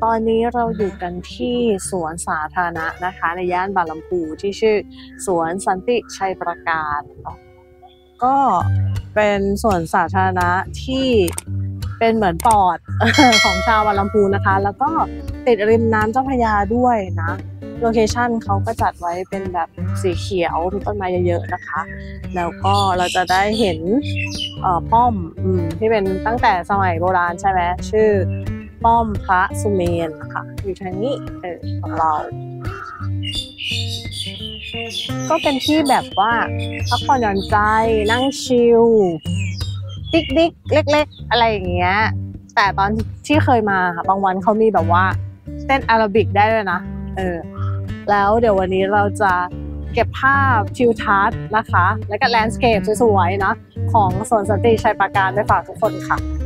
ตอนนี้เราอยู่กันที่สวนสาธารณะนะคะในย่านบางลำพูที่ชื่อสวนสันติชัยประการก็เป็นสวนสาธารณะที่เป็นเหมือนปอด ของชาวบางลำพูนะคะแล้วก็ติดริมน้ำเจ้าพระยาด้วยนะโลเคชั่นเขาก็จัดไว้เป็นแบบสีเขียวมีต้นไม้เยอะๆนะคะแล้วก็เราจะได้เห็นป้อมที่เป็นตั้งแต่สมัยโบราณใช่ไหมชื่อป้อมพระสุเมนนะคะอยู่ทางนี้ของเราก็เป็นที่แบบว่าพักผ่อนหย่อนใจนั่งชิลดิ๊กเล็กๆอะไรอย่างเงี้ยแต่ตอนที่เคยมาค่ะบางวันเขามีแบบว่าเต้นแอโรบิกได้เลยนะแล้วเดี๋ยววันนี้เราจะเก็บภาพทิวทัศน์นะคะและก็แลนด์สเคปสวยๆนะของสวนสันติชัยประการไปฝากทุกคนค่ะ